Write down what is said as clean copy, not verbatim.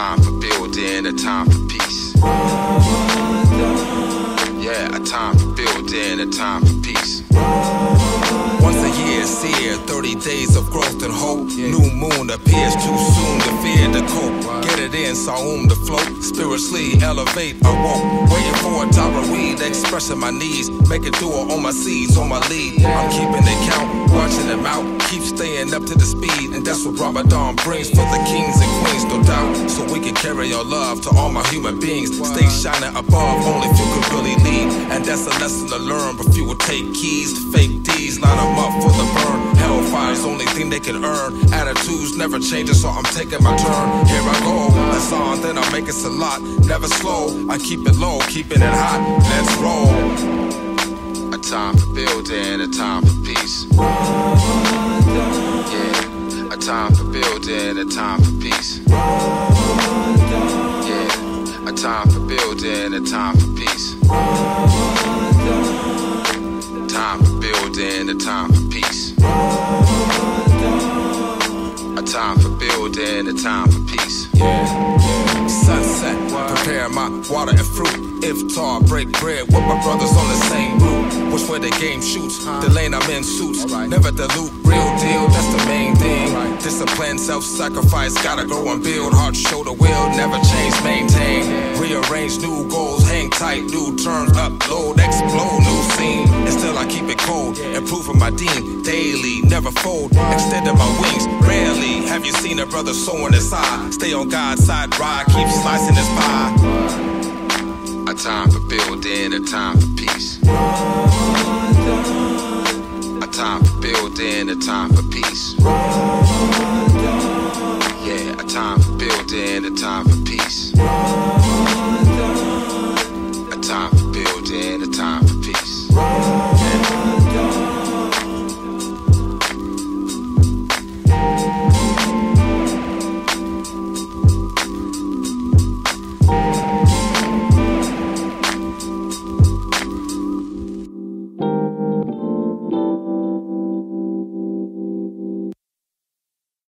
time for building, a time for peace. Yeah, a time for building, a time for peace. Once a year, sear, 30 days of growth and hope. New moon appears too soon to fear the cope. Get it in, Saum to float. Spiritually elevate, awoke. Waiting for a Taraweed, expressing my needs. Making do it on my seeds, on my lead. I'm keeping it count, watching them out. Keep staying up to the speed, and that's what Ramadan brings for the kings and queens, no doubt. So we can carry our love to all my human beings. Stay shining above, only few can really lead. And that's a lesson to learn, but few will take keys to fake deeds. Line them up for the burn. Hellfire's only thing they can earn. Attitudes never changing, so I'm taking my turn. Here I go, that's on, then I make it a lot. Never slow, I keep it low, keeping it hot. Let's roll. A time for building, a time for peace. Yeah, a time for building, a time for peace. Yeah, a time for building, a time for peace. Time for building, a time for peace. A time for building, a time for peace. Yeah. Sunset, prepare my water and fruit. Iftar, break bread with my brothers on the same route. Which way the game shoots, the lane I'm in suits. Never dilute, real deal, that's the main thing. Discipline, self-sacrifice, gotta grow and build. Heart, shoulder, will, never change, maintain. Rearrange new goals, hang tight, new terms, upload, explode, new scene. And still I keep it cold, improving my deen daily, never fold, extending my wings. Rarely have you seen a brother sowing his side. Stay on God's side, ride, keep slicing his pie. A time for building, a time for peace. A time for building, a time for peace. Yeah, a time for building, a time for peace.